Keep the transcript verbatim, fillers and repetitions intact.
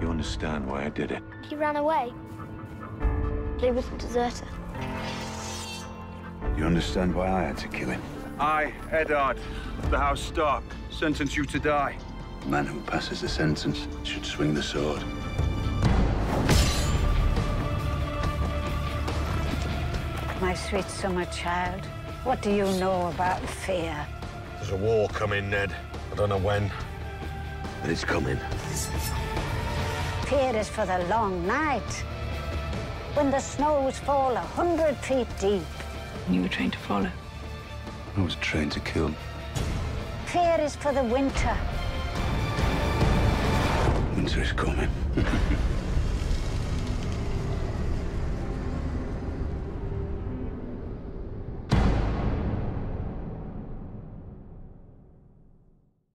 You understand why I did it? He ran away. He was a deserter. You understand why I had to kill him? I, Eddard, of the House Stark, sentence you to die. The man who passes the sentence should swing the sword. My sweet summer child, what do you know about fear? There's a war coming, Ned. I don't know when. But it's coming. Fear is for the long night, when the snows fall a hundred feet deep. You were trained to follow. I was trained to kill. Fear is for the winter. Winter is coming.